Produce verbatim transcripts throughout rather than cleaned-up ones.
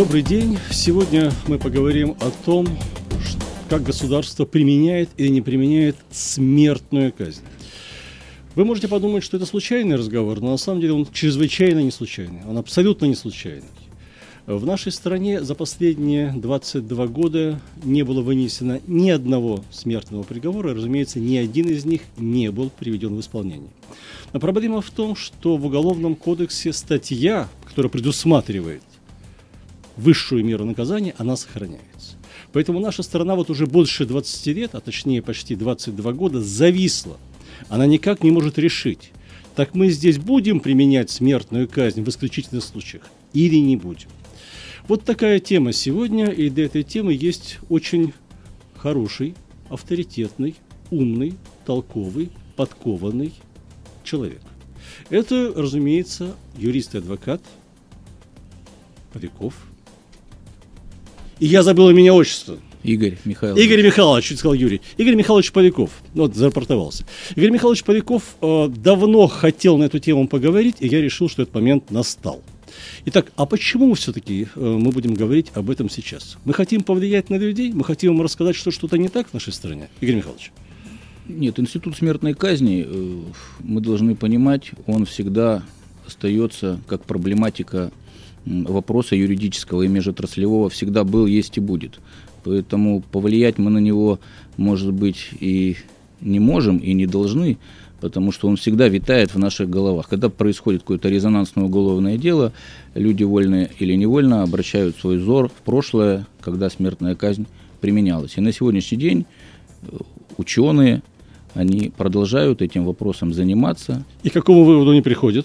Добрый день. Сегодня мы поговорим о том, как государство применяет или не применяет смертную казнь. Вы можете подумать, что это случайный разговор, но на самом деле он чрезвычайно не случайный. Он абсолютно не случайный. В нашей стране за последние двадцать два года не было вынесено ни одного смертного приговора, и, разумеется, ни один из них не был приведен в исполнение. Но проблема в том, что в Уголовном кодексе статья, которая предусматривает высшую меру наказания, она сохраняется. Поэтому наша страна вот уже больше двадцати лет, а точнее почти двадцать два года, зависла. Она никак не может решить, так мы здесь будем применять смертную казнь в исключительных случаях или не будем. Вот такая тема сегодня, и для этой темы есть очень хороший, авторитетный, умный, толковый, подкованный человек. Это, разумеется, юрист и адвокат Поляков. И я забыл имя отчество. Игорь Михайлович. Игорь Михайлович, чуть сказал Юрий. Игорь Михайлович Поляков. Вот, зарапортовался. Игорь Михайлович Поляков э, давно хотел на эту тему поговорить, и я решил, что этот момент настал. Итак, а почему все-таки э, мы будем говорить об этом сейчас? Мы хотим повлиять на людей? Мы хотим им рассказать, что что-то не так в нашей стране? Игорь Михайлович. Нет, институт смертной казни, э, мы должны понимать, он всегда остается как проблематика вопроса юридического и межотраслевого, всегда был, есть и будет. Поэтому повлиять мы на него, может быть, и не можем, и не должны, потому что он всегда витает в наших головах. Когда происходит какое-то резонансное уголовное дело, люди вольно или невольно обращают свой взор в прошлое, когда смертная казнь применялась. И на сегодняшний день ученые, они продолжают этим вопросом заниматься. И к какому выводу они приходят?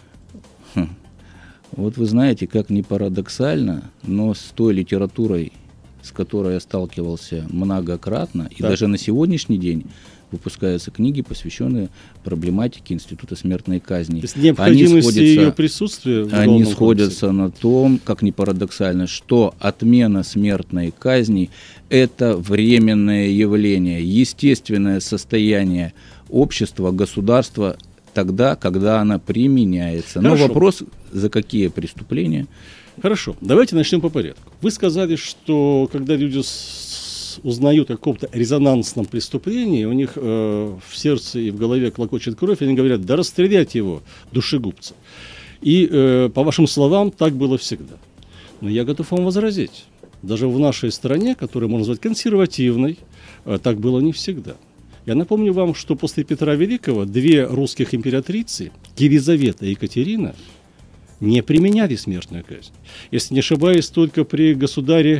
Хм. Вот вы знаете, как ни парадоксально, но с той литературой, с которой я сталкивался многократно, и так. даже на сегодняшний день выпускаются книги, посвященные проблематике института смертной казни. То есть необходимости ее присутствия в Они сходятся на том, как ни парадоксально, что отмена смертной казни – это временное явление, естественное состояние общества, государства тогда, когда она применяется. Хорошо. Но вопрос, за какие преступления? Хорошо, давайте начнем по порядку. Вы сказали, что когда люди с... узнают о каком-то резонансном преступлении, у них э, в сердце и в голове клокочет кровь, и они говорят: да расстрелять его, душегубца. И, э, по вашим словам, так было всегда. Но я готов вам возразить. Даже в нашей стране, которую можно назвать консервативной, э, так было не всегда. Я напомню вам, что после Петра Великого две русских императрицы, Елизавета и Екатерина, не применяли смертную казнь. Если не ошибаюсь, только при государе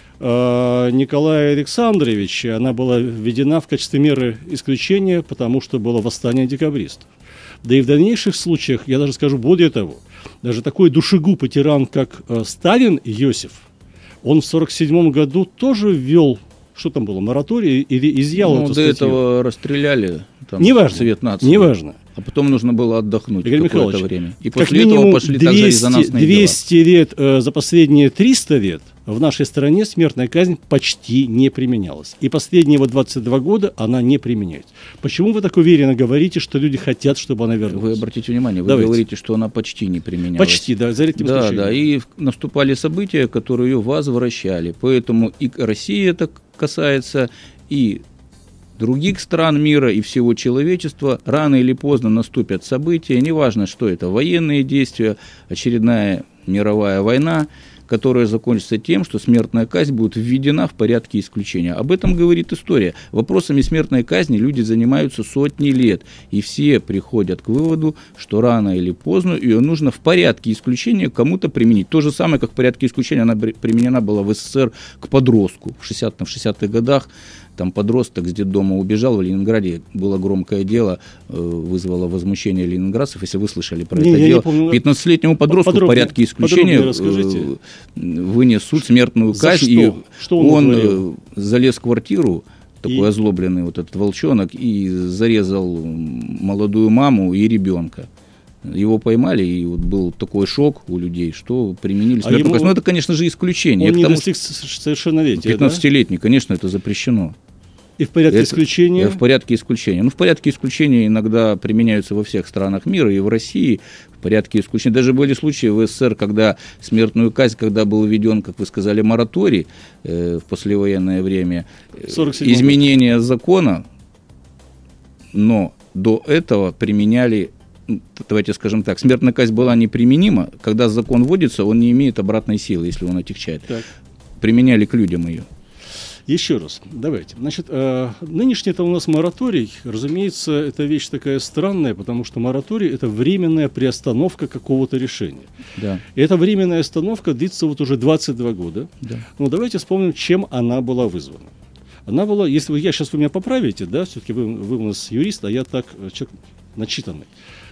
э, Николае Александровиче она была введена в качестве меры исключения, потому что было восстание декабристов. Да и в дальнейших случаях, я даже скажу более того, даже такой душегуб и тиран, как э, Сталин Иосиф, он в сорок седьмом году тоже ввел, что там было, мораторий или изъял ну, эту до статью. этого расстреляли там, неважно, Совет нации. Неважно. А потом нужно было отдохнуть Игорь какое-то время. И как после этого пошли также резонансные двести лет, э, за последние триста лет в нашей стране смертная казнь почти не применялась. И последние вот двадцать два года она не применяется. Почему вы так уверенно говорите, что люди хотят, чтобы она вернулась? Вы обратите внимание, вы Давайте. говорите, что она почти не применялась. Почти, да, за редким Да, исключением. да, и наступали события, которые ее возвращали. Поэтому и Россия это касается, и других стран мира, и всего человечества. Рано или поздно наступят события, неважно, что это, военные действия, очередная мировая война, которая закончится тем, что смертная казнь будет введена в порядке исключения. Об этом говорит история. Вопросами смертной казни люди занимаются сотни лет, и все приходят к выводу, что рано или поздно ее нужно в порядке исключения кому-то применить. То же самое, как в порядке исключения она применена была в СССР к подростку в шестидесятых годах. Там подросток с детдома убежал в Ленинграде, было громкое дело, вызвало возмущение ленинградцев, если вы слышали про не, это дело. пятнадцатилетнему подростку в порядке исключения вынес суд смертную казнь, и что он, он залез в квартиру, такой и... озлобленный вот этот волчонок, и зарезал молодую маму и ребенка. Его поймали, и вот был такой шок у людей, что применили смертную казнь. Ну, это, конечно же, исключение. Он не тому, достиг совершеннолетия, пятнадцатилетний, да? Конечно, это запрещено. И в порядке Это, исключения? В порядке исключения. Ну, в порядке исключения иногда применяются во всех странах мира, и в России в порядке исключения. Даже были случаи в СССР, когда смертную казнь, когда был введен, как вы сказали, мораторий э, в послевоенное время, изменение закона, но до этого применяли, давайте скажем так, смертная казнь была неприменима, когда закон вводится, он не имеет обратной силы, если он отягчает. Так. Применяли к людям ее. Еще раз, давайте. Значит, э, нынешний это у нас мораторий, разумеется, это вещь такая странная, потому что мораторий – это временная приостановка какого-то решения. Да. И эта временная остановка длится вот уже двадцать два года. Да. Ну, давайте вспомним, чем она была вызвана. Она была, если вы, я сейчас вы меня поправите, да, все-таки вы, вы у нас юрист, а я так, человек начитанный.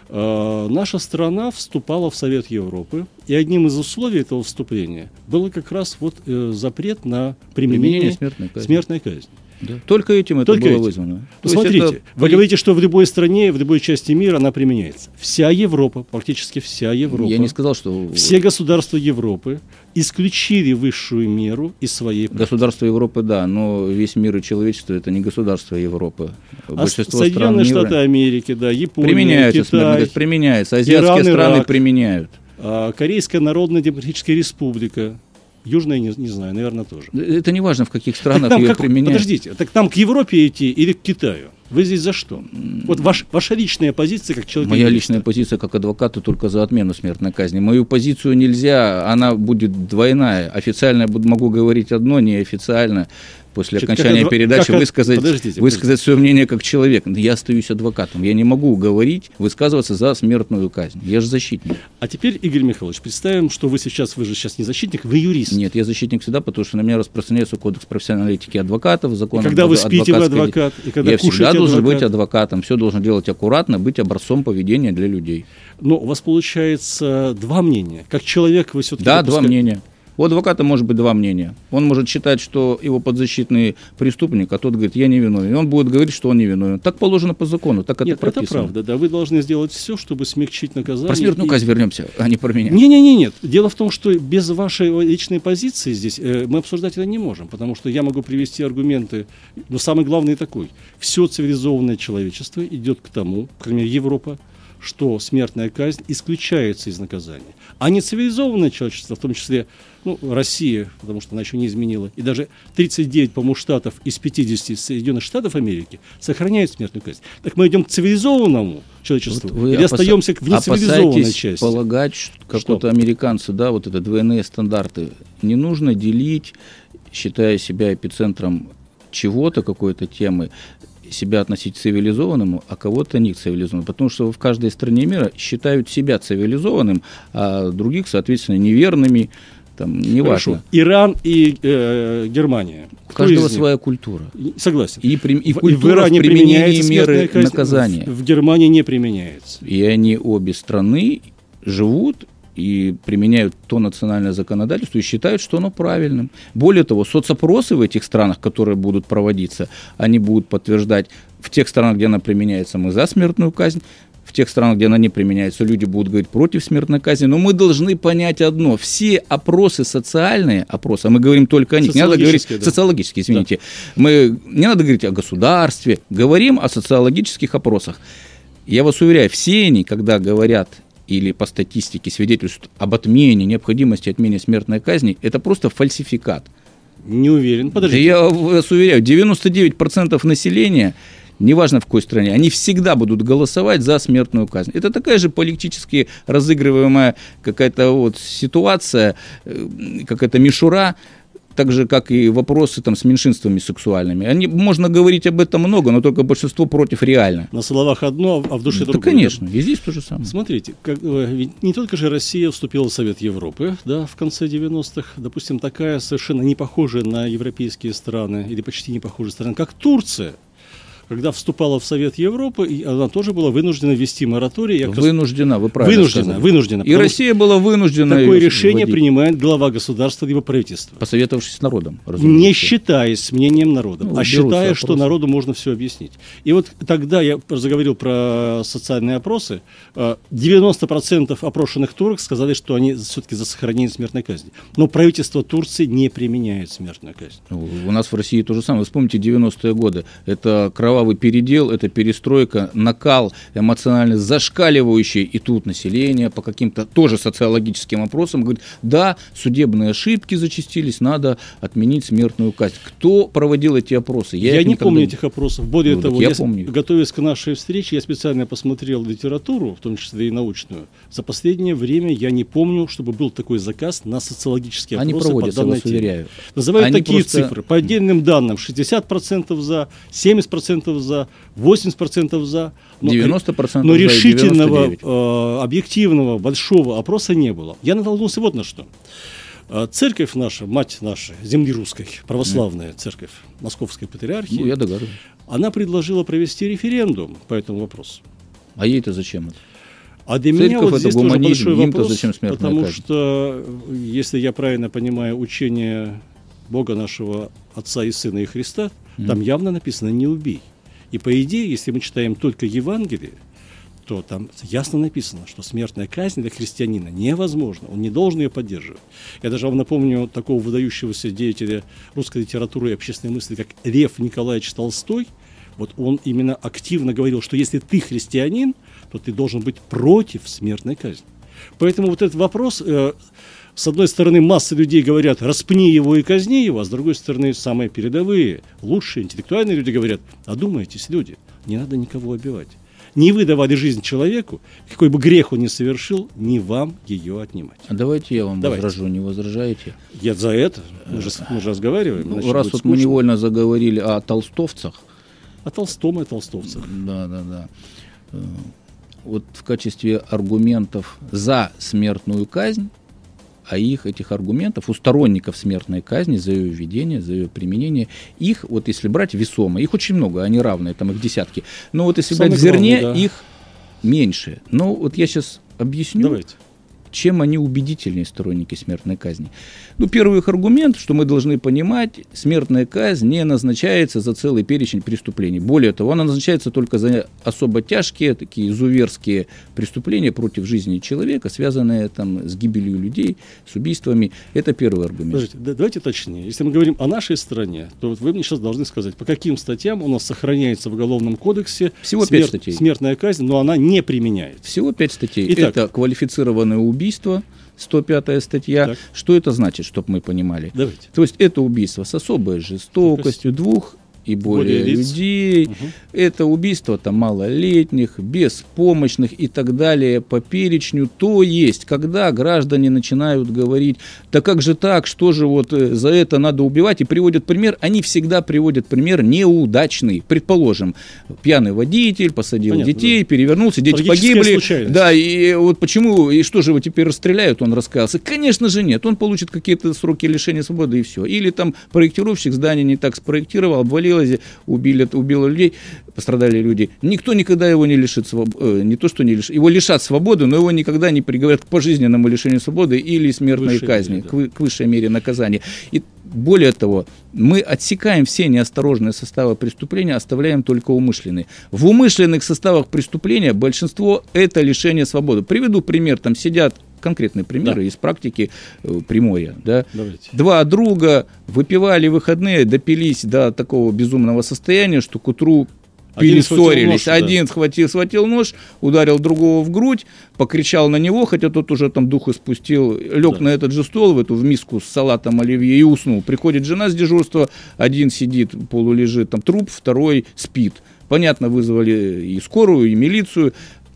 Э, наша страна вступала в Совет Европы, и одним из условий этого вступления было как раз вот э, запрет на применение, применение смертной казни. Смертной казни. Да. Только этим это Только было этим. вызвано. Посмотрите, это... вы говорите, что в любой стране, в любой части мира она применяется. Вся Европа, практически вся Европа, я не сказал, что... все государства Европы исключили высшую меру из своей практики. Государства Европы, да, но весь мир и человечество – это не государство Европы. А Соединенные Штаты мира... Америки, да, Япония, применяется, Китай, применяется. Азиатские Иран, страны Ирак, применяют. Корейская Народно-Демократическая Республика. Южная, не, не знаю, наверное, тоже. Это не важно, в каких странах ее как, применяют. Подождите, так нам к Европе идти или к Китаю? Вы здесь за что? Вот ваш, ваша личная позиция как человека. Моя личная позиция как адвоката только за отмену смертной казни. Мою позицию нельзя, она будет двойная. Официально могу говорить одно, неофициально. После Значит, окончания адв... передачи как... высказать, подождите, высказать подождите. свое мнение как человек. Я остаюсь адвокатом. Я не могу говорить, высказываться за смертную казнь. Я же защитник. А теперь, Игорь Михайлович, представим, что вы сейчас, вы же сейчас не защитник, вы юрист. Нет, я защитник всегда, потому что на меня распространяется кодекс профессиональной этики адвокатов, закон. И когда вы спите, вы адвокат. И когда я всегда адвокат. должен быть адвокатом. Все должен делать аккуратно, быть образцом поведения для людей. Но у вас получается два мнения. Как человек вы все-таки... Да, допускаете... два мнения. У адвоката может быть два мнения. Он может считать, что его подзащитный преступник, а тот говорит, я не виновен. И он будет говорить, что он не виновен. Так положено по закону, так это Нет, прописано. Это правда, да. Вы должны сделать все, чтобы смягчить наказание. Про смертную и... казнь вернемся, а не про меня. Не-не-не, нет. Дело в том, что без вашей личной позиции здесь э, мы обсуждать это не можем, потому что я могу привести аргументы, но самый главный такой. Все цивилизованное человечество идет к тому, к примеру, Европа, что смертная казнь исключается из наказания. А нецивилизованное человечество, в том числе ну, Россия, потому что она еще не изменила, и даже тридцать девять, по-моему, штатов из пятидесяти Соединенных Штатов Америки сохраняют смертную казнь. Так мы идем к цивилизованному человечеству вот или опаса... остаемся в нецивилизованной части? Полагать, как что? Вот американцы, да, вот это двойные стандарты. Не нужно делить, считая себя эпицентром чего-то, какой-то темы, себя относить к цивилизованному, а кого-то не к цивилизованному. Потому что в каждой стране мира считают себя цивилизованным, а других, соответственно, неверными. Там, неважно. Иран и э, Германия. У каждого своя культура. Согласен. И, и, и в, культура в, в применении меры казнь, наказания. В, в Германии не применяется. И они обе страны живут и применяют то национальное законодательство и считают, что оно правильным. Более того, соцопросы в этих странах, которые будут проводиться, они будут подтверждать, в тех странах, где она применяется, мы за смертную казнь, в тех странах, где она не применяется, люди будут говорить против смертной казни. Но мы должны понять одно. Все опросы социальные, опросы, а мы говорим только о них, не надо говорить да. социологические, извините. Да. Мы, не надо говорить о государстве, говорим о социологических опросах. Я вас уверяю, все они, когда говорят или по статистике свидетельствуют об отмене, необходимости отмены смертной казни, это просто фальсификат. Не уверен. Подождите. Да я вас уверяю, девяносто девять процентов населения, неважно в какой стране, они всегда будут голосовать за смертную казнь. Это такая же политически разыгрываемая какая-то вот ситуация, какая-то мишура, так же, как и вопросы там, с меньшинствами сексуальными. Они, можно говорить об этом много, но только большинство против реально. На словах одно, а в душе да, другое. Да, конечно, и здесь то же самое. Смотрите, как, ведь не только же Россия вступила в Совет Европы да, в конце девяностых, допустим, такая совершенно не похожая на европейские страны, или почти не похожая страна, как Турция, когда вступала в Совет Европы, и она тоже была вынуждена ввести мораторий. Я вынуждена, вы правильно вынуждена, сказали. Вынуждена. И Россия была вынуждена. Такое решение вводить. принимает глава государства либо правительства. Посоветовавшись с народом, разумеется. Не считаясь с мнением народа, ну, а считая, что народу можно все объяснить. И вот тогда я заговорил про социальные опросы. девяносто процентов опрошенных турок сказали, что они все-таки за сохранение смертной казни. Но правительство Турции не применяет смертную казнь. У нас в России то же самое. Вы вспомните девяностые годы. Это кровавый передел, это перестройка, накал эмоционально зашкаливающий. И тут население по каким-то тоже социологическим опросам говорит, да, судебные ошибки зачастились, надо отменить смертную казнь. Кто проводил эти опросы? Я, я не никогда... помню этих опросов. Более ну, того, я я, помню. готовясь к нашей встрече, я специально посмотрел литературу, в том числе и научную. За последнее время я не помню, чтобы был такой заказ на социологические опросы. Они проводятся, по данной я вас уверяю. Называют Они такие просто... цифры. По отдельным данным шестьдесят процентов за, семьдесят процентов за, восемьдесят процентов за. Но, девяносто процентов но за, решительного, э, объективного, большого опроса не было. Я натолкнулся вот на что. Церковь наша, мать наша, земли русской, православная mm. церковь Московской патриархии, ну, я догадываюсь. Она предложила провести референдум по этому вопросу. А ей-то зачем это? А для меня вот здесь тоже большой вопрос, зачем потому казнь? что, если я правильно понимаю учение Бога нашего Отца и Сына и Христа, mm. там явно написано «не убей». И по идее, если мы читаем только Евангелие, то там ясно написано, что смертная казнь для христианина невозможна, он не должен ее поддерживать. Я даже вам напомню такого выдающегося деятеля русской литературы и общественной мысли, как Лев Николаевич Толстой. Вот он именно активно говорил, что если ты христианин, то ты должен быть против смертной казни. Поэтому вот этот вопрос, э, с одной стороны, масса людей говорят, распни его и казни его, а с другой стороны, самые передовые, лучшие, интеллектуальные люди говорят, одумайтесь, люди, не надо никого убивать. Не вы давали жизнь человеку, какой бы грех он ни совершил, не вам ее отнимать. А давайте я вам давайте. возражу, не возражаете? Я за это, мы же, мы же разговариваем. Ну, раз вот мы невольно заговорили о толстовцах. О Толстом и о толстовцах. Да, да, да. Вот в качестве аргументов за смертную казнь, а их, этих аргументов, у сторонников смертной казни, за ее введение, за ее применение, их, вот если брать весомо, их очень много, они равные, там их десятки, но вот если Самый брать в зерне, главный, да. их меньше. Но вот я сейчас объясню, Давайте. чем они убедительнее, сторонники смертной казни. Ну, первый их аргумент, что мы должны понимать, смертная казнь не назначается за целый перечень преступлений. Более того, она назначается только за особо тяжкие, такие изуверские преступления против жизни человека, связанные там, с гибелью людей, с убийствами. Это первый аргумент. Подождите, да, давайте точнее. Если мы говорим о нашей стране, то вот вы мне сейчас должны сказать, по каким статьям у нас сохраняется в Уголовном кодексе Всего смер... пять статей. смертная казнь, но она не применяется. Всего пять статей. Итак, это квалифицированное убийство, сто пятая статья. Так. Что это значит, чтобы мы понимали? Давайте. То есть это убийство с особой жестокостью двух и более, более людей. Угу. Это убийство там, малолетних, беспомощных и так далее по перечню. То есть, когда граждане начинают говорить, да как же так, что же вот за это надо убивать, и приводят пример, они всегда приводят пример неудачный. Предположим, пьяный водитель посадил Понятно, детей, да. перевернулся, дети погибли. Да, и вот почему, и что же его теперь расстреляют, он раскаялся? Конечно же нет, он получит какие-то сроки лишения свободы и все. Или там проектировщик здания не так спроектировал, обвалил, убили, убило людей, пострадали люди. Никто никогда его не лишит свободы, не то что не лишит, его лишат свободы, но его никогда не приговорят к пожизненному лишению свободы или смертной высшей казни, мере, да. к, к высшей мере наказания. И более того, мы отсекаем все неосторожные составы преступления, оставляем только умышленные. В умышленных составах преступления большинство это лишение свободы. Приведу пример, там сидят конкретные примеры да. из практики э, Приморья. Да? Два друга выпивали выходные, допились до такого безумного состояния, что к утру перессорились. Один схватил, схватил нож, ударил другого в грудь, покричал на него, хотя тот уже там дух испустил, лег да. на этот же стол, в эту в миску с салатом оливье и уснул. Приходит жена с дежурства, один сидит, полулежит, там труп, второй спит. Понятно, вызвали и скорую, и милицию.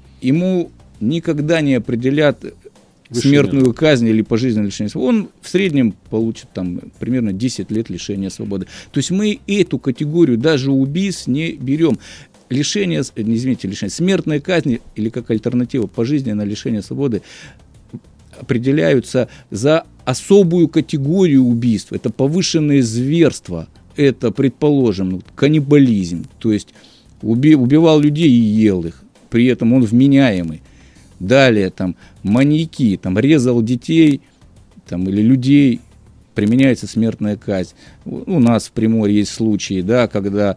Ему никогда не определят смертную Вышли. казнь или пожизненное лишение свободы, он в среднем получит там примерно десять лет лишения свободы. То есть мы эту категорию даже убийств не берем. Лишение, не извините, лишение, смертной казни или как альтернатива пожизненное лишение свободы определяются за особую категорию убийств. Это повышенные зверства, это, предположим, каннибализм, то есть уби, убивал людей и ел их, при этом он вменяемый. Далее, там, маньяки, там, резал детей, там, или людей, применяется смертная казнь. У нас в Приморье есть случаи, да, когда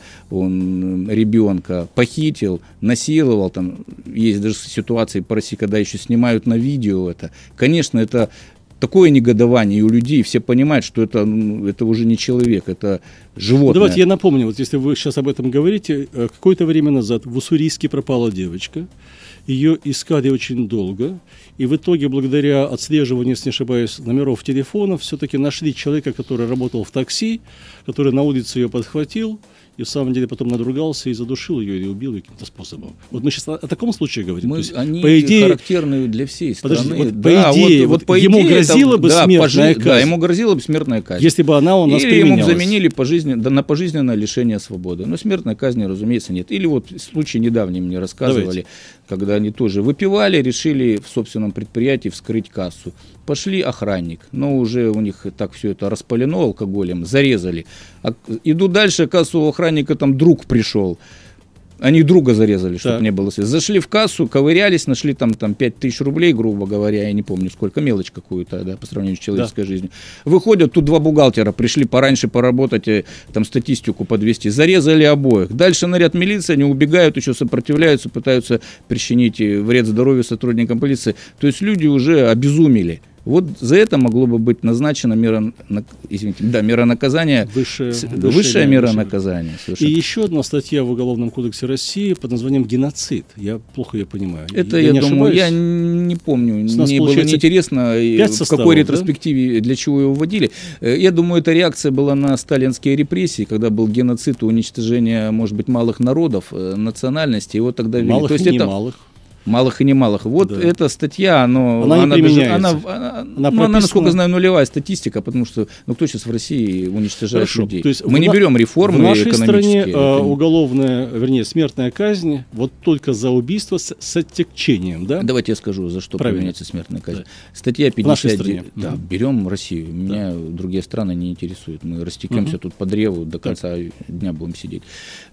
он ребенка похитил, насиловал, там, есть даже ситуации по России, когда еще снимают на видео это. Конечно, это такое негодование и у людей, все понимают, что это, ну, это уже не человек, это животное. Давайте я напомню, вот если вы сейчас об этом говорите, какое-то время назад в Уссурийске пропала девочка, ее искали очень долго, и в итоге, благодаря отслеживанию, если не ошибаюсь, номеров телефонов, все-таки нашли человека, который работал в такси, который на улице ее подхватил, и в самом деле потом надругался и задушил ее или убил ее каким-то способом. Вот мы сейчас о, о таком случае говорим. Мы, То есть, они по идее, характерны для всей страны. Подождите, вот, да, по идее, вот, вот, вот по ему идее, грозила это, бы да, смертная пожи... казнь. Да, ему грозила бы смертная казнь. Если бы она у нас Или применялась. ему заменили пожизненно, да, на пожизненное лишение свободы. Но смертной казни, разумеется, нет. Или вот случай недавний мне рассказывали, Давайте. когда они тоже выпивали, решили в собственном предприятии вскрыть кассу. Пошли охранник, но уже у них так все это распалено алкоголем, зарезали. А, иду дальше, кассу у охранника там друг пришел. Они друга зарезали, чтобы так. не было связи. Зашли в кассу, ковырялись, нашли там, там пять тысяч рублей, грубо говоря, я не помню сколько, мелочь какую-то, да, по сравнению с человеческой да. жизнью. Выходят, тут два бухгалтера, пришли пораньше поработать, там статистику подвести, зарезали обоих. Дальше наряд милиции, они убегают, еще сопротивляются, пытаются причинить вред здоровью сотрудникам полиции. То есть люди уже обезумели. Вот за это могло бы быть назначена мера, извините, да, мера наказания, высшая, высшая, высшая мера высшая. наказания. Совершенно. И еще одна статья в Уголовном кодексе России под названием «Геноцид». Я плохо ее понимаю. Это, я, я думаю, я не помню, мне было неинтересно, в какой ретроспективе, да? для чего его вводили. Я думаю, эта реакция была на сталинские репрессии, когда был геноцид и уничтожение, может быть, малых народов, национальностей. И вот тогда малых То есть и это... немалых. Малых и немалых. Вот да. эта статья, но она, она, не даже, она, она, она, ну, она, насколько знаю, нулевая статистика, потому что ну, кто сейчас в России уничтожает Хорошо. людей? То есть Мы в не берем реформы в нашей экономические. стране э, уголовная, вернее, смертная казнь вот только за убийство с, с отягчением, да? Давайте я скажу, за что Правильно. применяется смертная казнь. Да. Статья пятьдесят. В нашей стране. Да, берем Россию. Меня да. другие страны не интересуют. Мы растекемся угу. тут по древу, до конца так. дня будем сидеть.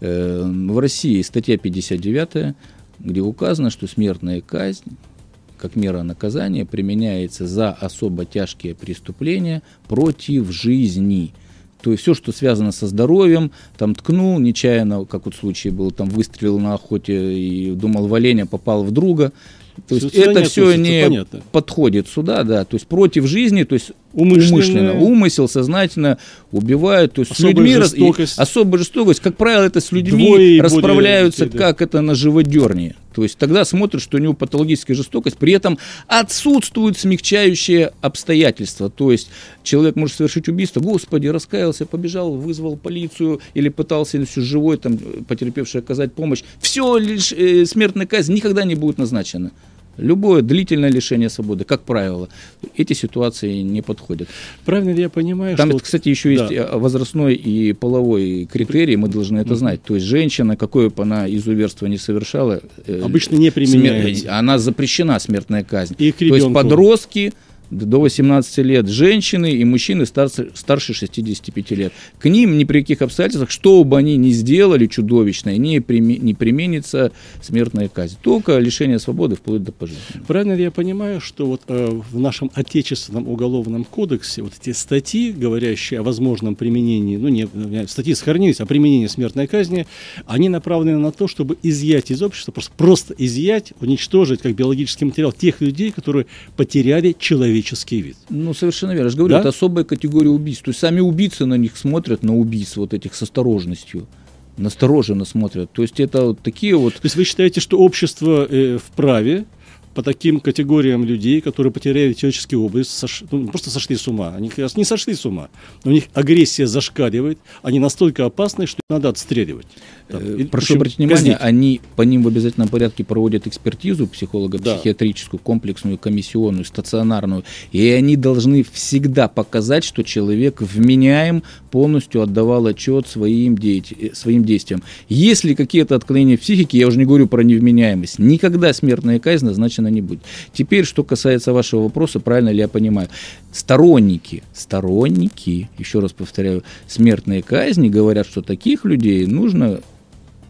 Э, в России статья пятьдесят девять, где указано, что смертная казнь как мера наказания применяется за особо тяжкие преступления против жизни. То есть все, что связано со здоровьем, там ткнул нечаянно, как вот случай был, там выстрелил на охоте и думал в оленя, попал в друга. То есть это не все не понятно. подходит сюда, да, то есть против жизни, то есть умышленно, умысел, сознательно убивают, то есть особая с людьми жестокость. особая жестокость, как правило, это с людьми Двое расправляются, людей, да. как это на живодерне. То есть тогда смотрят, что у него патологическая жестокость, при этом отсутствуют смягчающие обстоятельства. То есть человек может совершить убийство, господи, раскаялся, побежал, вызвал полицию или пытался все живой, там, потерпевший оказать помощь. Все, лишь э, смертная казнь никогда не будет назначена. Любое длительное лишение свободы, как правило, эти ситуации не подходят. Правильно ли я понимаю, Там, что... кстати, еще да. есть возрастной и половой критерий, мы должны это mm-hmm. знать. То есть женщина, какое бы она изуверство не совершала... Обычно не применяется. Смер... Она запрещена, смертная казнь. И к То есть подростки... до восемнадцати лет женщины и мужчины старше, старше шестидесяти пяти лет. К ним ни при каких обстоятельствах, что бы они ни сделали чудовищное, не, прими, не применится смертная казнь. Только лишение свободы вплоть до пожизненного. Правильно ли я понимаю, что вот э, в нашем отечественном уголовном кодексе вот эти статьи, говорящие о возможном применении, ну не статьи сохранились, а применении смертной казни, они направлены на то, чтобы изъять из общества, просто, просто изъять, уничтожить как биологический материал тех людей, которые потеряли человеческий вид. Ну, совершенно верно. Я же говорю, да? это особая категория убийств. То есть сами убийцы на них смотрят, на убийц вот этих с осторожностью. Настороженно смотрят. То есть это вот такие вот... То есть вы считаете, что общество э, вправе по таким категориям людей, которые потеряли человеческий облик, сош... ну, просто сошли с ума. Они как раз не сошли с ума. Но у них агрессия зашкаливает. Они настолько опасны, что их надо отстреливать. Там, э, Прошу обратить внимание, они по ним в обязательном порядке проводят экспертизу психолого-психиатрическую, да. комплексную, комиссионную, стационарную. И они должны всегда показать, что человек вменяем, полностью отдавал отчет своим, деятель... своим действиям. Если какие-то отклонения в психике, я уже не говорю про невменяемость, никогда смертная казнь назначена не будет. Теперь, что касается вашего вопроса, правильно ли я понимаю, сторонники, сторонники, еще раз повторяю, смертной казни говорят, что таких людей нужно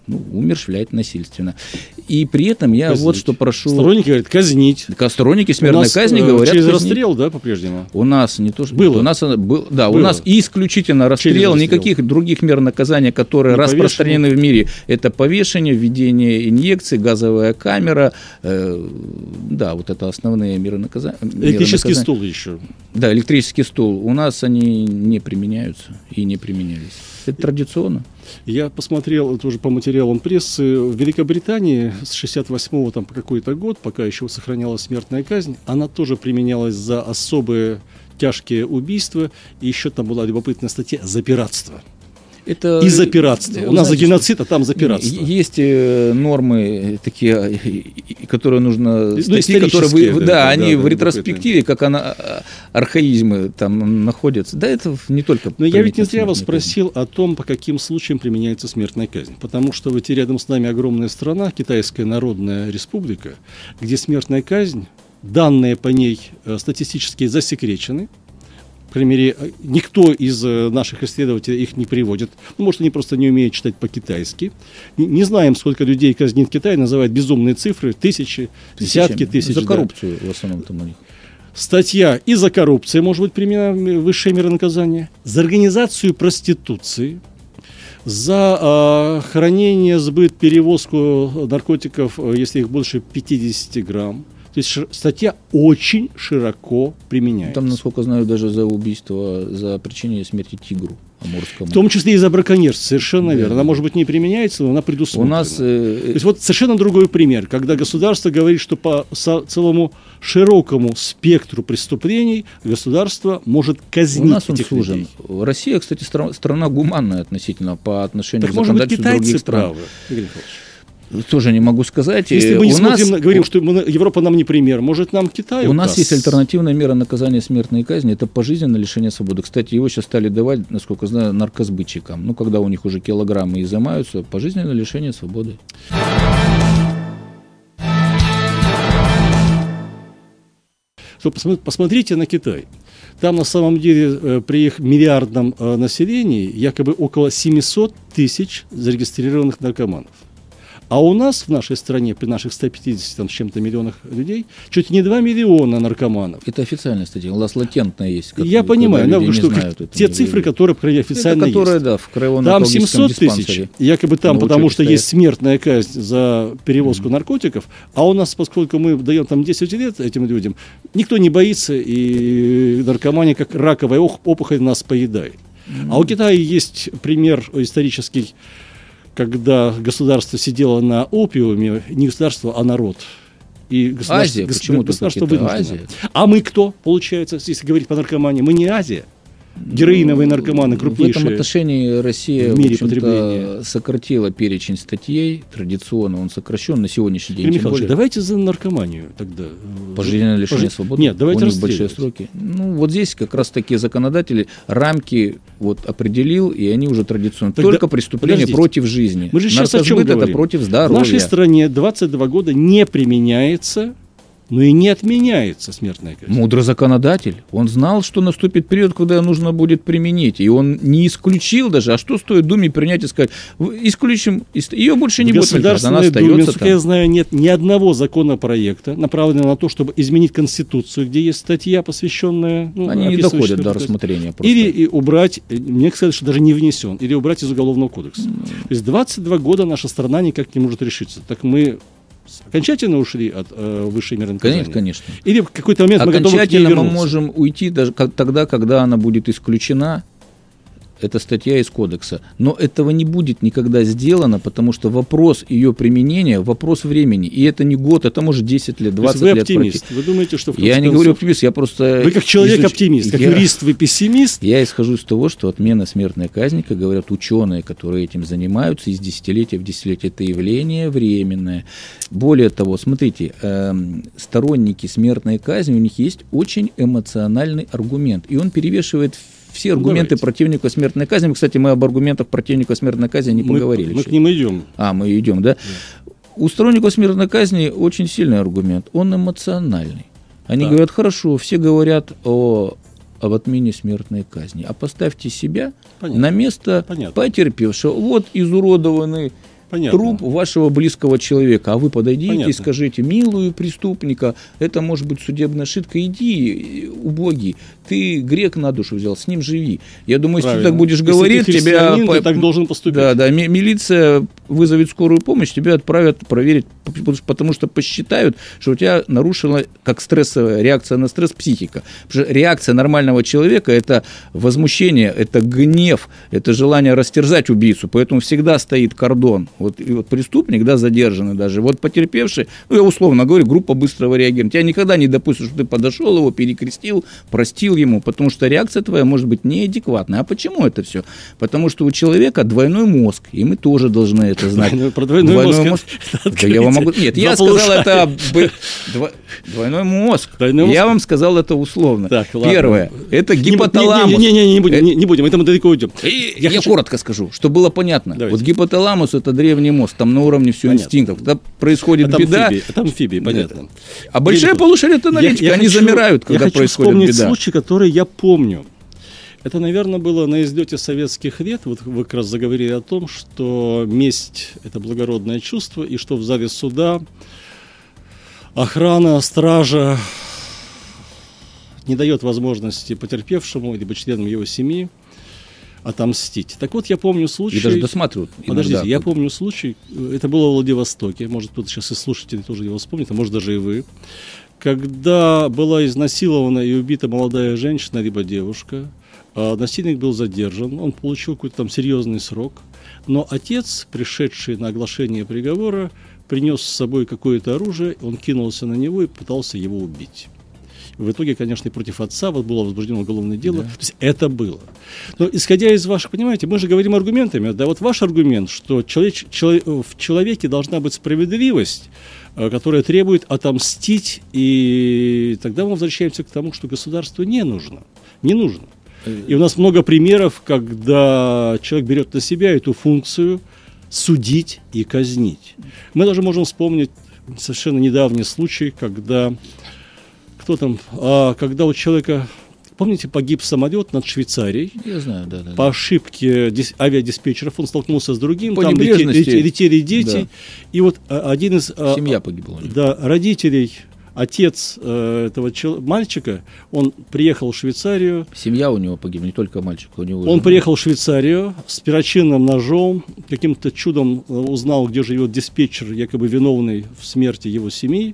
ну, умерщвлять насильственно. И при этом я казнить. Вот что прошу... Сторонники говорят казнить. Сторонники смертной нас, казни э, говорят через казнить. Расстрел, да, по-прежнему? У нас не то, что... Было. У нас, был, да, Было. У нас исключительно расстрел, никаких других мер наказания, которые не распространены повешение. В мире. Это повешение, введение инъекций, газовая камера. Э, да, вот это основные меры наказания. Электрический меры наказания. Стул еще. Да, электрический стул. У нас они не применяются и не применялись. Это традиционно. Я посмотрел тоже по материалам прессы. В Великобритании с шестьдесят восьмого там по какой-то год, пока еще сохранялась смертная казнь, она тоже применялась за особые тяжкие убийства. И еще там была любопытная статья за пиратство. Это, и за пиратство. У нас знаете, за геноцид, а там за пиратство. Есть нормы такие, которые нужно... Статьи, ну, которые вы, да, да, они да, в ретроспективе, как она, архаизмы там находятся. Да, это не только... Но я ведь не зря вас спросил о том, по каким случаям применяется смертная казнь. Потому что вот рядом с нами огромная страна, Китайская Народная Республика, где смертная казнь, данные по ней статистически засекречены. По крайней мере, никто из наших исследователей их не приводит. Ну, может, они просто не умеют читать по-китайски. Не, не знаем, сколько людей казнит Китай, называют безумные цифры, тысячи, Тысячами. десятки тысяч. За коррупцию да. В основном там у них. Статья и за коррупцию может быть применена высшая мера наказания, за организацию проституции, за э, хранение, сбыт, перевозку наркотиков, если их больше пятьдесят грамм. То есть статья очень широко применяется. Там, насколько знаю, даже за убийство, за причинение смерти тигру амурскому. В том числе и за браконьерство, совершенно да. верно. Она, может быть, не применяется, но она предусмотрена. У нас, э... То есть вот совершенно другой пример, когда государство говорит, что по целому широкому спектру преступлений государство может казнить этих людей. У нас он сужен. Россия, кстати, страна гуманная относительно по отношению так, к законодательству других стран. Правы, Игорь Михайлович. Тоже не могу сказать. Если мы не у смотрим, нас, говорим, что Европа нам не пример, может нам Китай? У нас есть альтернативная мера наказания смертной казни, это пожизненное лишение свободы. Кстати, его сейчас стали давать, насколько знаю, наркосбытчикам. Ну, когда у них уже килограммы изымаются, пожизненное лишение свободы. Посмотрите на Китай. Там на самом деле при их миллиардном населении якобы около семьсот тысяч зарегистрированных наркоманов. А у нас в нашей стране, при наших ста пятидесяти там, с чем-то миллионах людей, чуть не два миллиона наркоманов. Это официальная статья, у нас латентная есть. Я понимаю, да, что знают, те цифры, которые официально это, которые, есть. Да, в там семьсот тысяч, якобы там, потому что есть смертная казнь за перевозку mm-hmm. наркотиков, а у нас, поскольку мы даем там десять лет этим людям, никто не боится, и наркомания, как раковая опухоль, нас поедает. Mm-hmm. А у Китая есть пример исторический, когда государство сидело на опиуме, не государство, а народ. И государство, Азия, гос, почему государство вынуждено. А мы кто, получается, если говорить по наркомании? Мы не Азия. Героиновые наркоманы крупнейшие. В этом отношении Россия в мире потребления сократила перечень статей. Традиционно он сокращен на сегодняшний день. Михаил Михайлович, давайте за наркоманию тогда. Пожизненное лишение Пожи... свободы. Нет, давайте у них большие сроки. Ну, вот здесь как раз такие законодатели рамки вот определил, и они уже традиционно. Тогда... Только преступления подождите. Против жизни. Мы же сейчас о чем говорим? Это против здоровья. В нашей стране двадцать два года не применяется, но и не отменяется смертная казнь. Мудрый законодатель. Он знал, что наступит период, когда нужно будет применить. И он не исключил даже. А что стоит Думе принять и сказать, исключим, ее больше не будет. В Государственной Думе, насколько я знаю, нет ни одного законопроекта, направленного на то, чтобы изменить Конституцию, где есть статья, посвященная... Ну, они не доходят до рассмотрения. Просто. Или и убрать, мне сказали, что даже не внесен, или убрать из Уголовного кодекса. Mm. То есть двадцать два года наша страна никак не может решиться. Так мы... окончательно ушли от э, высшей меры наказания? Конечно, конечно. Или в какой-то момент мы готовы к ней вернуться? Окончательно мы можем уйти даже как, тогда, когда она будет исключена, эта статья из кодекса. Но этого не будет никогда сделано, потому что вопрос ее применения, вопрос времени. И это не год, это может десять лет, двадцать лет. Вы оптимист. Пройти. Вы думаете, что в конце Я концов... не говорю оптимист, я просто... Вы как человек-оптимист, как я... юрист, вы пессимист? Я исхожу из того, что отмена смертной казни, как говорят ученые, которые этим занимаются, из десятилетия в десятилетие, это явление временное. Более того, смотрите, э, сторонники смертной казни, у них есть очень эмоциональный аргумент. И он перевешивает все аргументы Давайте. противника смертной казни. Кстати, мы об аргументах противника смертной казни не мы, поговорили. Мы еще. К ним идем. А, мы идем, да? да? У сторонников смертной казни очень сильный аргумент. Он эмоциональный. Они да. говорят, хорошо, все говорят о, об отмене смертной казни. А поставьте себя Понятно. на место Понятно. потерпевшего. Вот изуродованный Понятно. Труп вашего близкого человека, а вы подойдите Понятно. и скажите: милую преступника, это может быть судебная ошибка, иди, убогий, ты грех на душу взял, с ним живи. Я думаю, Правильно. если ты так будешь Если говорить, ты тебя... христианин, ты так должен поступить. Да, да, ми- милиция вызовет скорую помощь, тебя отправят проверить, потому что посчитают, что у тебя нарушена, как стрессовая реакция на стресс, психика. Потому что реакция нормального человека – это возмущение, это гнев, это желание растерзать убийцу, поэтому всегда стоит кордон. Вот, и вот преступник, да, задержанный даже, вот потерпевший, ну, я условно говорю, группа быстрого реагирования, тебя никогда не допустят, что ты подошел, его перекрестил, простил ему, потому что реакция твоя может быть неадекватная. А почему это все? Потому что у человека двойной мозг, и мы тоже должны это знать. Двойной, про двойной, двойной мозг. мозг. Да я вам могу... Нет, я сказал это... Дво... Двойной мозг. Двойной мозг. Я вам сказал это условно. Так, Первое. Это гипоталамус. Не, не, не, не будем, не, не будем, это мы далеко уйдем. Я, я хочу... коротко скажу, чтобы было понятно. Давайте. Вот гипоталамус – это древний мозг, там на уровне все инстинктов. Когда происходит это беда... Амфибии, это амфибии, понятно. А большая полушарие – это аналитика, я, я они хочу, замирают, когда я происходит беда. Я хочу вспомнить случай, который я помню. Это, наверное, было на излете советских лет. Вот вы как раз заговорили о том, что месть – это благородное чувство, и что в зале суда охрана, стража не дает возможности потерпевшему либо членам его семьи отомстить. Так вот, я помню случай... И даже досматривают. Подождите, иногда. Я помню случай, это было в Владивостоке, может, кто-то сейчас и слушатели тоже его вспомнит, а может, даже и вы, когда была изнасилована и убита молодая женщина, либо девушка, насильник был задержан, он получил какой-то там серьезный срок, но отец, пришедший на оглашение приговора, принес с собой какое-то оружие, он кинулся на него и пытался его убить. В итоге, конечно, и против отца вот было возбуждено уголовное дело. Да. То есть это было. Но исходя из ваших, понимаете, мы же говорим аргументами. Да, вот ваш аргумент, что человек, человек, в человеке должна быть справедливость, которая требует отомстить, и тогда мы возвращаемся к тому, что государству не нужно. Не нужно. И у нас много примеров, когда человек берет на себя эту функцию судить и казнить. Мы даже можем вспомнить совершенно недавний случай, когда... Кто там, а, когда у человека, помните, погиб самолет над Швейцарией? Я знаю, да, да. По ошибке дис, авиадиспетчеров он столкнулся с другим, по там летели, летели, летели дети, да. И вот а, один из... Семья погибла. Да, родителей, отец а, этого чел, мальчика, он приехал в Швейцарию. Семья у него погибла, не только мальчик, у него... Он жена. Приехал в Швейцарию с перочинным ножом, каким-то чудом узнал, где живет диспетчер, якобы виновный в смерти его семьи,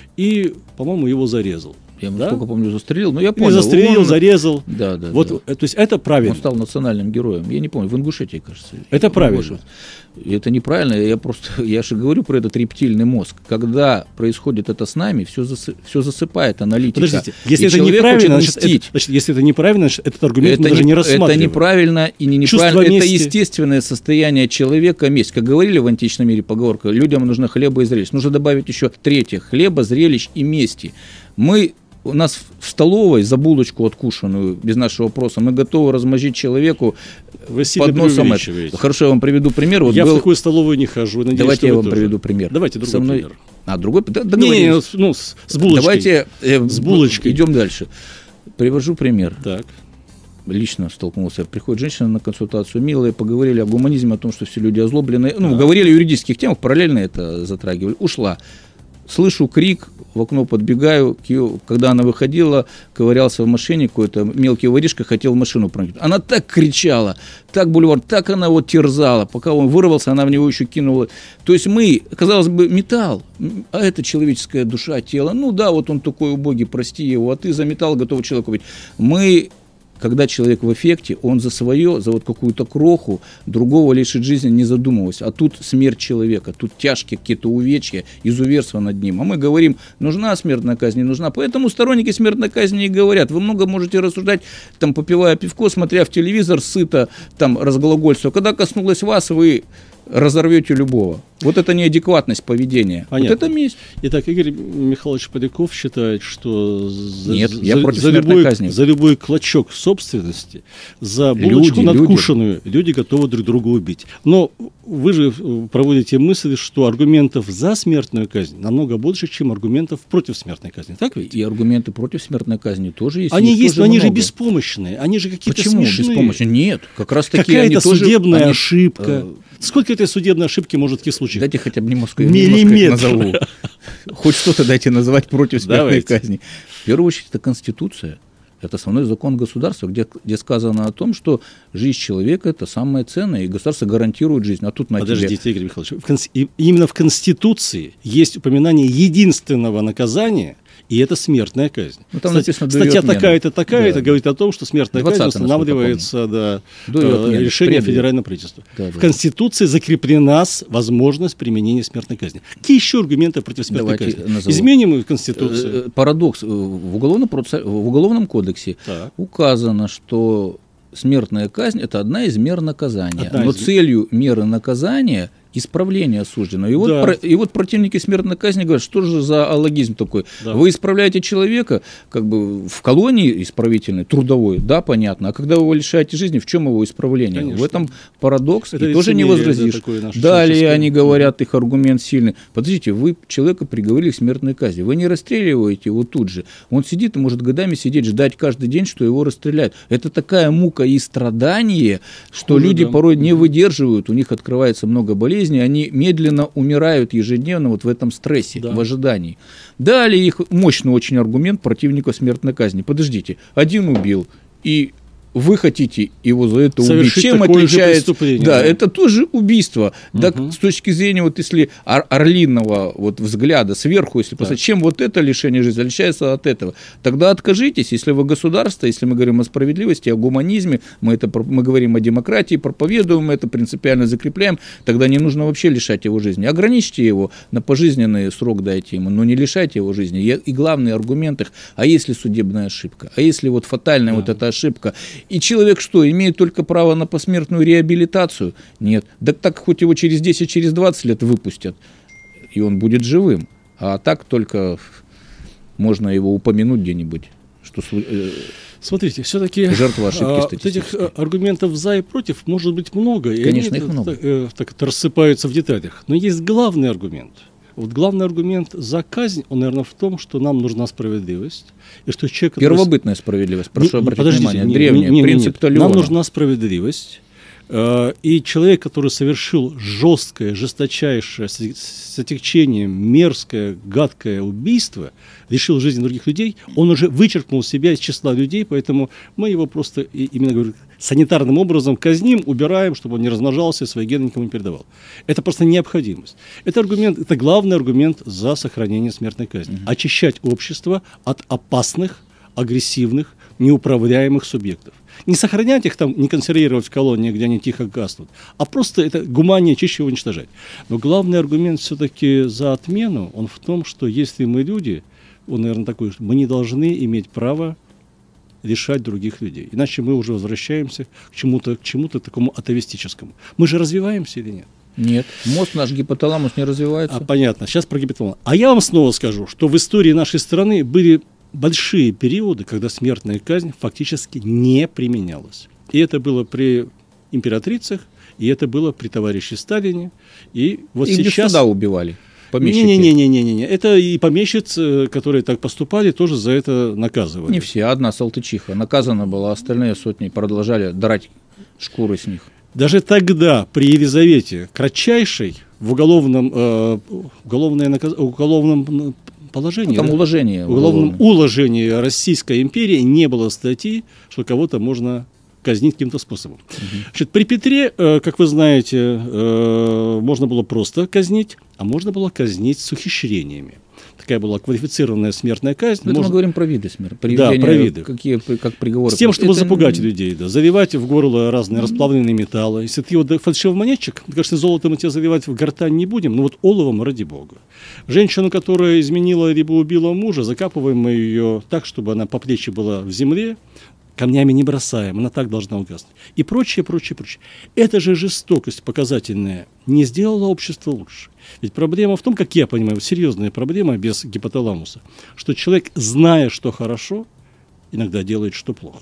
и, по-моему, его зарезал. Я, да? Насколько помню, застрелил, но я понял. Или застрелил, он... зарезал. Да, да, вот, да. То есть это правильно. Он стал национальным героем. Я не помню, в Ингушетии, кажется. Это правильно. Это неправильно. Я просто, я же говорю про этот рептильный мозг. Когда происходит это с нами, все, засы, все засыпает аналитика. Подождите, если это неправильно, значит, это, значит, если это неправильно, значит, этот аргумент это мы даже не, не рассматриваем. Это неправильно и не неправильно. Это естественное состояние человека, месть. Как говорили в античном мире поговорка, людям нужно хлеба и зрелищ. Нужно добавить еще третье: хлеба, зрелищ и мести. Мы У нас в столовой за булочку откушенную, без нашего вопроса, мы готовы размозжить человеку Вы под носом. Хорошо, я вам приведу пример. Вот я был... в такую столовую не хожу. Надеюсь, Давайте я вам тоже. приведу пример. Давайте другой мной... пример. А, другой? Да, не, не, ну, с, с булочкой. Давайте э, с булочкой. Идем дальше. Привожу пример. Так. Лично столкнулся. Приходит женщина на консультацию, милая, поговорили о гуманизме, о том, что все люди озлобленные. Ну, а. говорили о юридических темах, параллельно это затрагивали. Ушла. Слышу крик, в окно подбегаю, когда она выходила, ковырялся в машине, какой-то мелкий воришка хотел в машину проникнуть. Она так кричала, так бульвар, так она вот терзала, пока он вырвался, она в него еще кинула. То есть мы, казалось бы, металл, а это человеческая душа, тело. Ну да, вот он такой убогий, прости его, а ты за металл готов человека убить. Мы... Когда человек в эффекте, он за свое, за вот какую-то кроху другого лишит жизни, не задумываясь. А тут смерть человека, тут тяжкие какие-то увечья, изуверства над ним. А мы говорим, нужна смертная казнь, не нужна. Поэтому сторонники смертной казни и говорят, вы много можете рассуждать, там, попивая пивко, смотря в телевизор, сыто, там, разглагольство. Когда коснулось вас, вы разорвете любого. Вот это неадекватность поведения. Понятно. Вот это месть. Итак, Игорь Михайлович Поляков считает, что за, Нет, за, я против за, любой, казни. за любой клочок собственности, за булочку люди, надкушенную, люди. люди готовы друг друга убить. Но вы же проводите мысль, что аргументов за смертную казнь намного больше, чем аргументов против смертной казни. Так ведь? И аргументы против смертной казни тоже есть. Они есть, но они же беспомощные. Они же какие-то Почему смешные. беспомощные? Нет, как раз таки Какая-то они судебная тоже, ошибка. Они, Сколько Сколько этой судебной ошибки может в таких случаях? Дайте хотя бы немножко, Миллиметр. немножко назову. Хоть что-то дайте назвать против смертной Давайте. казни. В первую очередь, это Конституция. Это основной закон государства, где, где сказано о том, что жизнь человека – это самое ценное, и государство гарантирует жизнь. А тут на Подождите, тебе... Игорь Михайлович. В конс... Именно в Конституции есть упоминание единственного наказания, и это смертная казнь. Ну, там Кстати, написано, до статья ее отмены. такая-то, такая-то Да. говорит о том, что смертная казнь двадцатая, насколько устанавливается до, До ее э, отмены, решения пределы. федерального правительства. Да, в да. Конституции закреплена с- возможность применения смертной казни. Какие еще аргументы против смертной Давайте казни? назову. Изменим Конституцию. Э, Парадокс. В уголовном, проце- в уголовном кодексе Так. указано, что смертная казнь – это одна из мер наказания. Одна Но из- целью меры наказания – исправление осужденного. И вот, Да. про- и вот противники смертной казни говорят, что же за аллогизм такой? Да. Вы исправляете человека как бы в колонии исправительной, трудовой, да, понятно. А когда вы его лишаете жизни, в чем его исправление? Конечно. В этом парадокс, Это и тоже не лицемерие, да, возразишь. такое наше Далее человеческое. они говорят, их аргумент сильный. Подождите, вы человека приговорили к смертной казни. Вы не расстреливаете его тут же. Он сидит и может годами сидеть, ждать каждый день, что его расстреляют. Это такая мука и страдание, что Хуже, люди да. порой не выдерживают. У них открывается много болезней. Они медленно умирают ежедневно вот в этом стрессе, Да. в ожидании. Далее их мощный очень аргумент противников смертной казни. Подождите, один убил, и вы хотите его за это убить. Совершить Чем такое же отличается? преступление, Да, да. это тоже убийство. Так, Мгм. с точки зрения, вот если ор- орлиного вот взгляда сверху, если посмотреть, чем вот это лишение жизни отличается от этого, тогда откажитесь, если вы государство, если мы говорим о справедливости, о гуманизме, мы, это, про- мы говорим о демократии, проповедуем это, принципиально закрепляем, тогда не нужно вообще лишать его жизни. Ограничьте его, на пожизненный срок дайте ему, но не лишайте его жизни. И, и главный аргумент их, а если судебная ошибка, а если вот фатальная вот эта ошибка, и человек что, имеет только право на посмертную реабилитацию? Нет. Так, так хоть его через десять, через двадцать лет выпустят, и он будет живым. А так только можно его упомянуть где-нибудь, что слу- э, Смотрите, все-таки жертва ошибки вот этих статистической. а, аргументов за и против может быть много. И Конечно, они их много. Так, э, так это рассыпаются в деталях. Но есть главный аргумент. Вот главный аргумент за казнь, он, наверное, в том, что нам нужна справедливость. И что человек, который- Первобытная справедливость, прошу Не- не, обратить подождите, внимание, не- древняя, не- не- принцип нет. Толеона. Нам нужна справедливость. Э, И человек, который совершил жесткое, жесточайшее, с с отягчением, мерзкое, гадкое убийство, лишил жизни других людей, он уже вычеркнул себя из числа людей, поэтому мы его просто, и- именно говорю, санитарным образом казним, убираем, чтобы он не размножался и свои гены никому не передавал. Это просто необходимость. Это аргумент, это главный аргумент за сохранение смертной казни. Очищать общество от опасных, агрессивных, неуправляемых субъектов. Не сохранять их там, не консервировать в колонии, где они тихо гаснут, а просто это гуманнее, чище уничтожать. Но главный аргумент все-таки за отмену, он в том, что если мы люди, он, наверное, такой, что мы не должны иметь права лишать других людей. Иначе мы уже возвращаемся к чему-то, к чему-то такому атовистическому. Мы же развиваемся или нет? Нет, мозг наш гипоталамус не развивается. А, понятно, сейчас про гипоталамус. А я вам снова скажу, что в истории нашей страны были большие периоды, когда смертная казнь фактически не применялась. И это было при императрицах, и это было при товарище Сталине. И вот И где сейчас... суда убивали. Помещики. Не-не-не-не-не. Это и помещицы, которые так поступали, тоже за это наказывали. Не все, одна Салтычиха наказана была, остальные сотни продолжали драть шкуры с них. Даже тогда, при Елизавете, кратчайшей в уголовном, э, уголовное наказ... уголовном положении, Там да? уложение. в уголовном уголовное. уложении Российской империи не было статьи, что кого-то можно казнить каким-то способом. Значит, при Петре, э, как вы знаете, э, можно было просто казнить, а можно было казнить с ухищрениями. Такая была квалифицированная смертная казнь. Это Можно- мы говорим про виды смерти. Да, про виды. Какие, как приговоры. С тем, чтобы Это- запугать людей, да, заливать в горло разные расплавленные металлы. Если ты вот фальшивомонетчик, ну, конечно, золотом мы тебя заливать в гортань не будем, но вот оловом ради бога. Женщину, которая изменила либо убила мужа, закапываем мы ее так, чтобы она по плечи была в земле, камнями не бросаем, она так должна угаснуть. И прочее, прочее, прочее. Эта же жестокость показательная не сделала общество лучше. Ведь проблема в том, как я понимаю, серьезная проблема без гипоталамуса, что человек, зная, что хорошо, иногда делает, что плохо.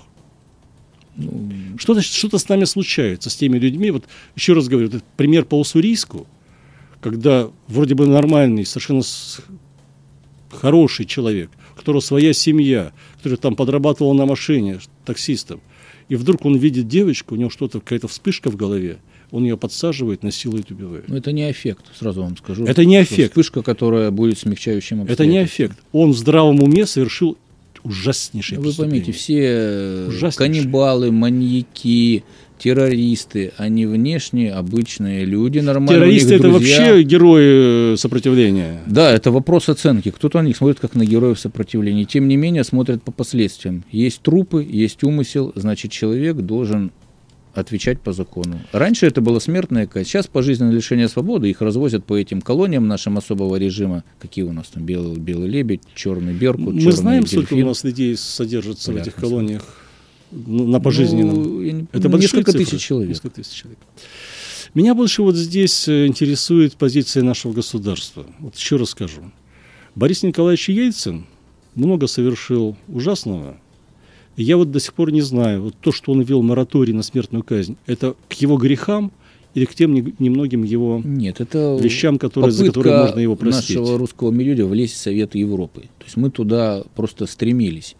Что-то, что-то с нами случается, с теми людьми. Вот еще раз говорю, этот пример по Уссурийску, когда вроде бы нормальный, совершенно с- хороший человек, у которого своя семья, который там подрабатывал на машине таксистом, и вдруг он видит девочку, у него что-то, какая-то вспышка в голове, он ее подсаживает, насилует, убивает. Но это не эффект, сразу вам скажу. Это не эффект. Вспышка, которая будет смягчающим обстоятельством. Это не эффект. Он в здравом уме совершил ужаснейшие Вы преступления. поймите, все каннибалы, маньяки, террористы, они внешне обычные люди, нормальные. Террористы — это вообще герои сопротивления. Да, это вопрос оценки. Кто-то на них смотрит как на героев сопротивления. Тем не менее, смотрят по последствиям. Есть трупы, есть умысел, значит, человек должен отвечать по закону. Раньше это была смертная казнь, сейчас пожизненное лишение свободы, их развозят по этим колониям нашим особого режима. Какие у нас там белый, белый лебедь, черный беркут, Мы знаем, дельфин. Сколько у нас людей содержится Понятно. В этих колониях на пожизненном. Ну, не, это несколько цифры? тысяч человек. Несколько тысяч человек. Меня больше вот здесь интересует позиция нашего государства. Вот еще раз скажу. Борис Николаевич Ельцин много совершил ужасного. И я вот до сих пор не знаю, вот то, что он ввел мораторий на смертную казнь, это к его грехам или к тем немногим его Нет, это вещам, которые, за которые можно его простить? Нашего русского медведя влезть в Совет Европы. То есть мы туда просто стремились.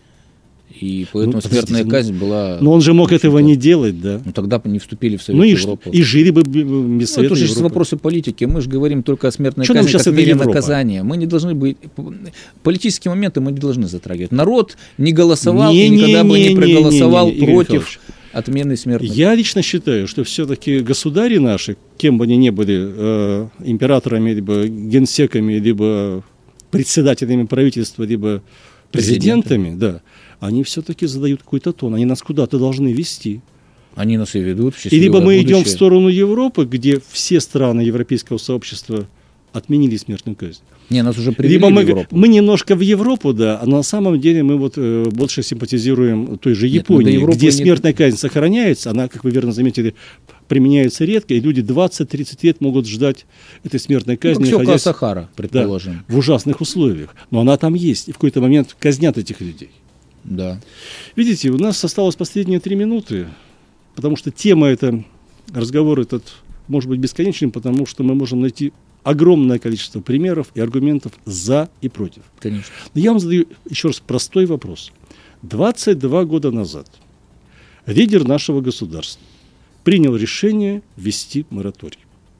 И поэтому ну, смертная казнь была... Но он же мог этого не делать, да? Ну тогда не вступили в Совет ну, и Европы. И жили бы без Совета ну, это Европы. же вопросы политики. Мы же говорим только о смертной что казни как мере Европа? Наказания. Мы не должны быть... Политические моменты мы не должны затрагивать. Народ не голосовал не, и никогда не, бы не, не проголосовал не, не, не, не, против Михайлович. Отмены смертной казни. Я лично считаю, что все-таки государи наши, кем бы они ни были, э, императорами, либо генсеками, либо председателями правительства, либо президентами, да, они все-таки задают какой-то тон, они нас куда-то должны вести. Они нас и ведут в И либо мы будущее. идем в сторону Европы, где все страны европейского сообщества отменили смертную казнь. Не, нас уже привели либо мы, в Европу. мы немножко в Европу, да, а на самом деле мы вот э, больше симпатизируем той же Японии, Нет, где смертная не... казнь сохраняется, она, как вы верно заметили, применяется редко, и люди двадцать-тридцать лет могут ждать этой смертной казни, ну, находясь Сахара, предположим. Да, в ужасных условиях. Но она там есть, и в какой-то момент казнят этих людей. Да. Видите, у нас осталось последние три минуты, потому что тема эта, разговор этот может быть бесконечным, потому что мы можем найти огромное количество примеров и аргументов за и против. Конечно. Но я вам задаю еще раз простой вопрос. двадцать два года назад лидер нашего государства принял решение ввести мораторий.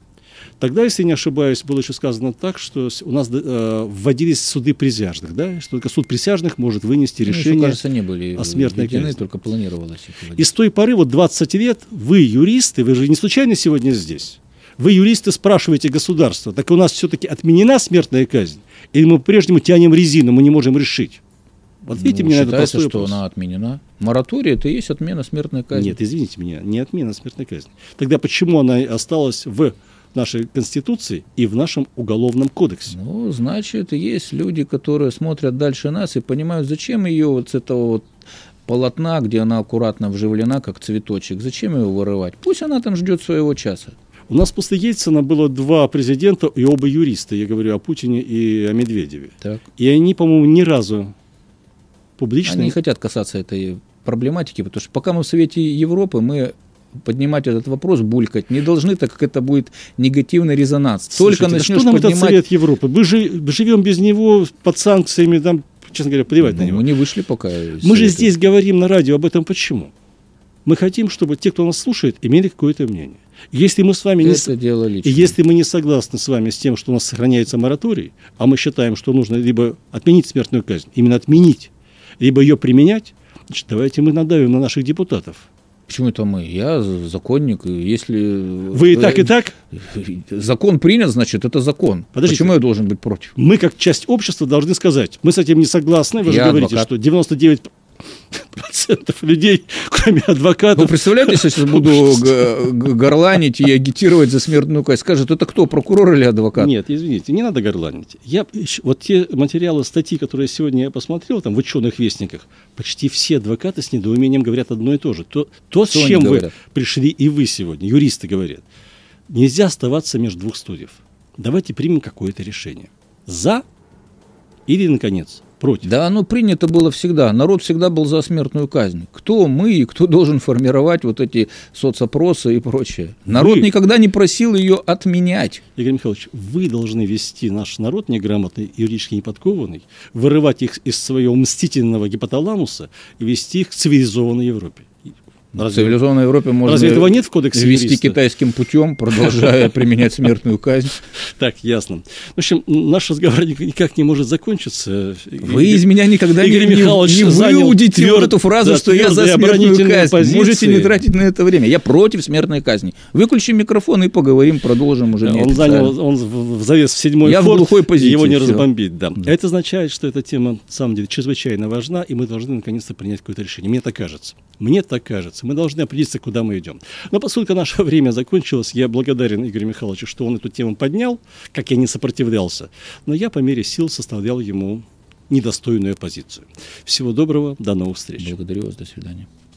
Тогда, если не ошибаюсь, было еще сказано так, что у нас э, вводились суды присяжных, да? Что только суд присяжных может вынести решение ну, кажется, не были о смертной казни. Только планировалось. И с той поры, вот двадцать лет, вы, юристы, вы же не случайно сегодня здесь. Вы, юристы, спрашиваете государство, так у нас все-таки отменена смертная казнь? Или мы по-прежнему тянем резину, мы не можем решить? Ответьте ну, мне на этот простой вопрос. Что она отменена. Мораторий — это и есть отмена смертной казни. Нет, извините меня, не отмена смертной казни. Тогда почему она осталась в нашей Конституции и в нашем Уголовном кодексе? Ну, значит, есть люди, которые смотрят дальше нас и понимают, зачем ее вот с этого вот полотна, где она аккуратно вживлена, как цветочек, зачем ее вырывать? Пусть она там ждет своего часа. У нас после Ельцина было два президента и оба юриста. Я говорю о Путине и о Медведеве. Так. И они, по-моему, ни разу публично... Они не хотят касаться этой проблематики, потому что пока мы в Совете Европы, мы поднимать этот вопрос, булькать не должны, так как это будет негативный резонанс. Слушайте, Только начнешь что нам поднимать... этот Совет Европы? Мы же живем без него под санкциями, там, честно говоря, плевать ну, на него. Мы не вышли пока. Мы же здесь говорим на радио об этом почему? Мы хотим, чтобы те, кто нас слушает, имели какое-то мнение. Если мы с вами не, это дело и если мы не согласны с вами с тем, что у нас сохраняется мораторий, а мы считаем, что нужно либо отменить смертную казнь, именно отменить, либо ее применять, значит, давайте мы надавим на наших депутатов. Почему это мы? Я законник. Если вы и так, и так? Закон принят, значит, это закон. Подождите. Почему я должен быть против? Мы, как часть общества, должны сказать, мы с этим не согласны. Вы я же говорите, адвокат. что девяносто девять процентов людей, кроме адвокатов... Вы представляете, если я сейчас буду горланить и агитировать за смертную казнь, скажут, это кто, прокурор или адвокат? Нет, извините, не надо горланить. Я, вот те материалы, статьи, которые сегодня я посмотрел, там в ученых вестниках, почти все адвокаты с недоумением говорят одно и то же. То, то с чем вы говорят? Пришли и вы сегодня, юристы говорят, нельзя оставаться между двух стульев. Давайте примем какое-то решение. За или, наконец, против. Да, оно принято было всегда. Народ всегда был за смертную казнь. Кто мы и кто должен формировать вот эти соцопросы и прочее? Народ вы... никогда не просил ее отменять. Игорь Михайлович, вы должны вести наш народ неграмотный, юридически неподкованный, вырывать их из своего мстительного гипоталамуса и вести их к цивилизованной Европе. В цивилизованной Европе можно разве этого нет в кодексе вести юриста? Китайским путем, продолжая применять смертную казнь. Так, ясно. В общем, наш разговор никак не может закончиться. Вы из меня никогда Игорь не, Михайлович не выудите тверд, вот эту фразу, да, что я за смертную казнь. позиции. Можете не тратить на это время. Я против смертной казни. Выключим микрофон и поговорим, продолжим уже. Да, не он занял, он в завес в седьмой я форт, в глухой позиции, его не все. разбомбить. Да. Да. Это означает, что эта тема, на самом деле, чрезвычайно важна, и мы должны наконец-то принять какое-то решение. Мне так кажется. Мне так кажется. Мы должны определиться, куда мы идем. Но поскольку наше время закончилось, я благодарен Игорю Михайловичу, что он эту тему поднял, как я не сопротивлялся, но я по мере сил составлял ему недостойную позицию. Всего доброго, до новых встреч. Благодарю вас, до свидания.